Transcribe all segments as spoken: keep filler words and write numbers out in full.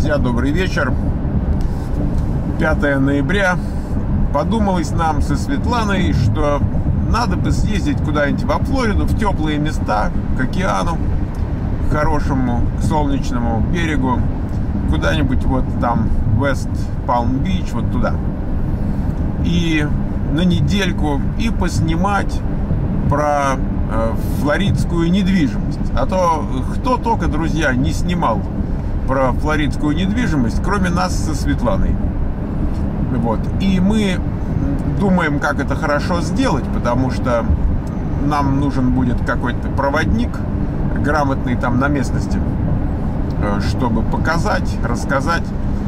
Друзья, добрый вечер. пятое ноября. Подумалось нам со Светланой, что надо бы съездить куда-нибудь во Флориду, в теплые места, к океану, к хорошему, к солнечному берегу, куда-нибудь вот там, Вест Палм-Бич, вот туда. И на недельку и поснимать про э, флоридскую недвижимость. А то кто только, друзья, не снимал про флоридскую недвижимость, кроме нас со Светланой. Вот. И мы думаем, как это хорошо сделать, потому что нам нужен будет какой-то проводник, грамотный там на местности, чтобы показать, рассказать.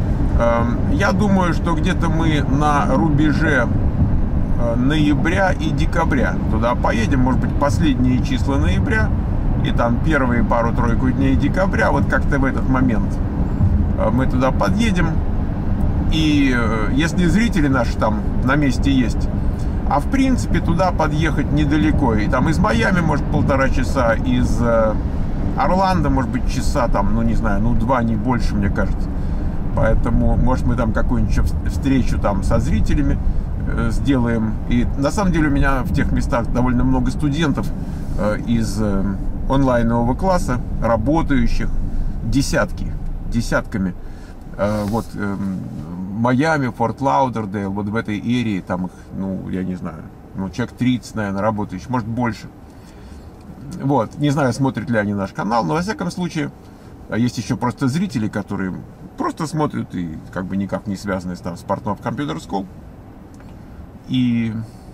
Я думаю, что где-то мы на рубеже ноября и декабря туда поедем, может быть, последние числа ноября и там первые пару-тройку дней декабря, вот как-то в этот момент мы туда подъедем. И если зрители наши там на месте есть, а в принципе туда подъехать недалеко, и там из Майами, может, полтора часа, из Орландо, может быть, часа там, ну не знаю, ну два, не больше, мне кажется. Поэтому, может, мы там какую-нибудь встречу там со зрителями э, сделаем. И на самом деле у меня в тех местах довольно много студентов э, из э, онлайнового класса, работающих, десятки, десятками. Э, вот э, Майами, Форт Лаудердейл, вот в этой эрии, там их, ну, я не знаю, ну, человек тридцать, наверное, работающих, может, больше. Вот, не знаю, смотрят ли они наш канал, но, во всяком случае, есть еще просто зрители, которые просто смотрят и как бы никак не связаны там, с Partnov Computer School. И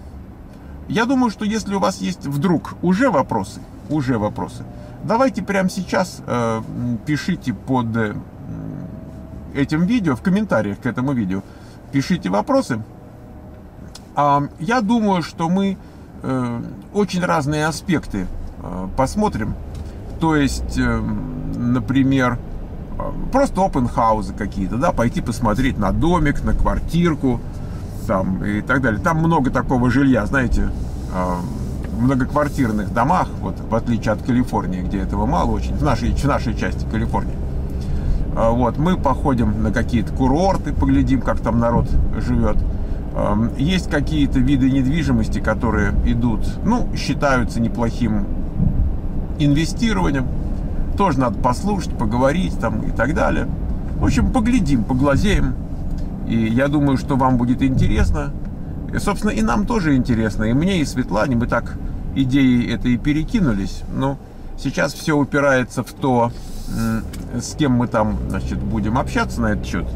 я думаю, что если у вас есть вдруг уже вопросы, уже вопросы, давайте прямо сейчас э, пишите под э, этим видео, в комментариях к этому видео, пишите вопросы. А я думаю, что мы э, очень разные аспекты э, посмотрим. То есть, э, например, просто open house какие-то, да, пойти посмотреть на домик, на квартирку, там, и так далее. Там много такого жилья, знаете, в многоквартирных домах, вот, в отличие от Калифорнии, где этого мало очень, в нашей, в нашей части Калифорнии. Вот, мы походим на какие-то курорты, поглядим, как там народ живет. Есть какие-то виды недвижимости, которые идут, ну, считаются неплохим инвестированием. Тоже надо послушать, поговорить там и так далее. В общем, поглядим, поглазеем. И я думаю, что вам будет интересно. И, собственно, и нам тоже интересно. И мне, и Светлане, мы так идеей этой перекинулись. Но сейчас все упирается в то, с кем мы там, значит, будем общаться на этот счет.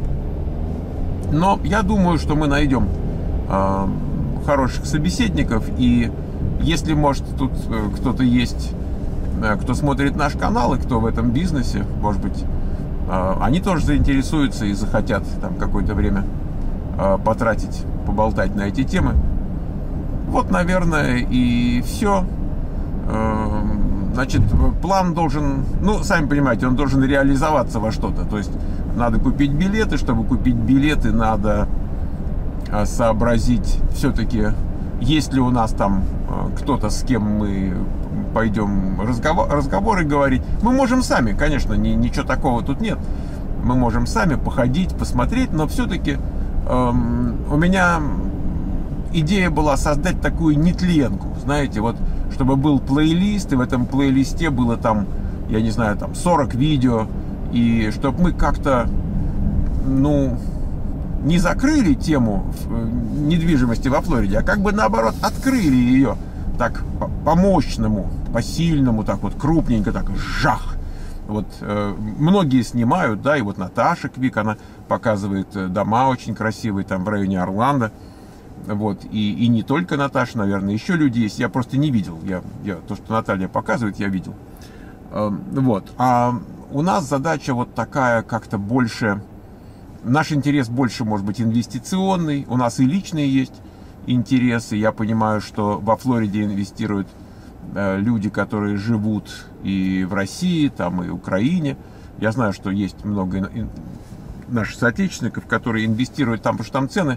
Но я думаю, что мы найдем э, хороших собеседников. И если, может, тут э, кто-то есть, кто смотрит наш канал и кто в этом бизнесе, может быть, они тоже заинтересуются и захотят там какое-то время потратить, поболтать на эти темы. Вот, наверное, и все. Значит, план должен, ну, сами понимаете, он должен реализоваться во что-то. То есть надо купить билеты. Чтобы купить билеты, надо сообразить все-таки, есть ли у нас там кто-то, с кем мы пойдем разговор, разговоры говорить. Мы можем сами, конечно, ни, ничего такого тут нет. Мы можем сами походить, посмотреть, но все-таки эм, у меня идея была создать такую нетленку, знаете, вот, чтобы был плейлист, и в этом плейлисте было там, я не знаю, там сорок видео, и чтобы мы как-то, ну, не закрыли тему недвижимости во Флориде, а как бы наоборот открыли ее так по-мощному, по-сильному, так вот крупненько, так жах. Вот э, многие снимают, да, и вот Наташа Квик, она показывает дома очень красивые там в районе Орландо. Вот, и, и не только Наташа, наверное, еще люди есть, я просто не видел. Я, я, то, что Наталья показывает, я видел. Э, вот, а у нас задача вот такая, как-то больше, наш интерес больше, может быть, инвестиционный, у нас и личные есть интересы. Я понимаю, что во Флориде инвестируют э, люди, которые живут и в России, там, и в Украине. Я знаю, что есть много ин- наших соотечественников, которые инвестируют там, потому что там цены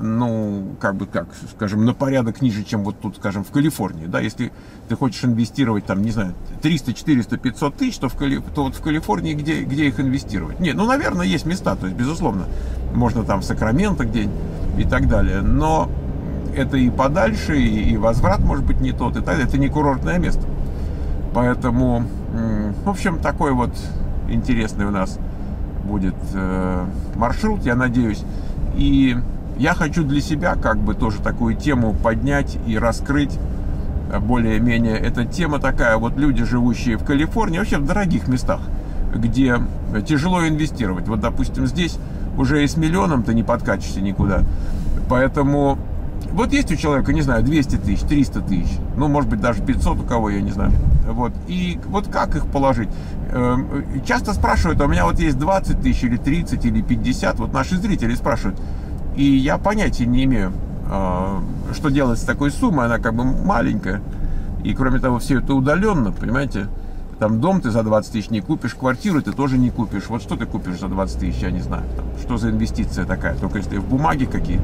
ну, как бы, как, скажем, на порядок ниже, чем вот тут, скажем, в Калифорнии, да, если ты хочешь инвестировать, там, не знаю, триста, четыреста, пятьсот тысяч, то, в Кали... то вот в Калифорнии где, где их инвестировать? Нет, ну, наверное, есть места, то есть, безусловно, можно там в Сакраменто где-нибудь и так далее, но это и подальше, и, и возврат может быть не тот, и так далее, это не курортное место. Поэтому, в общем, такой вот интересный у нас будет э, маршрут, я надеюсь. И я хочу для себя как бы тоже такую тему поднять и раскрыть более-менее. Эта тема такая, вот люди, живущие в Калифорнии, вообще в дорогих местах, где тяжело инвестировать. Вот, допустим, здесь уже и с миллионом ты не подкатишься никуда. Поэтому вот есть у человека, не знаю, двести тысяч, триста тысяч, ну, может быть, даже пятьсот у кого, я не знаю. Вот. И вот как их положить? Часто спрашивают, а у меня вот есть двадцать тысяч, или тридцать, или пятьдесят, вот наши зрители спрашивают. И я понятия не имею, что делать с такой суммой, она как бы маленькая. И кроме того, все это удаленно, понимаете? Там дом ты за двадцать тысяч не купишь, квартиру ты тоже не купишь. Вот что ты купишь за двадцать тысяч, я не знаю. Там, что за инвестиция такая, только если в бумаги какие-то.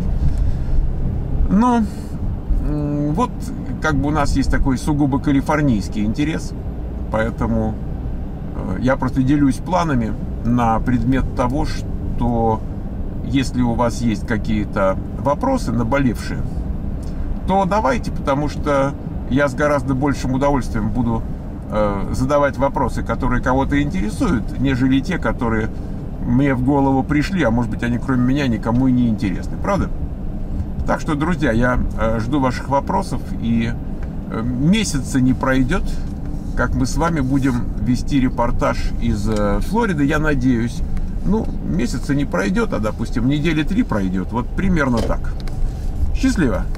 Ну, вот как бы у нас есть такой сугубо калифорнийский интерес, поэтому я просто делюсь планами на предмет того, что если у вас есть какие-то вопросы наболевшие, то давайте, потому что я с гораздо большим удовольствием буду э, задавать вопросы, которые кого-то интересуют, нежели те, которые мне в голову пришли, а может быть они кроме меня никому и не интересны, правда? Так что, друзья, я э, жду ваших вопросов, и э, месяца не пройдет, как мы с вами будем вести репортаж из э, Флориды, я надеюсь. Ну, месяца не пройдет, а, допустим, недели три пройдет. Вот примерно так. Счастливо!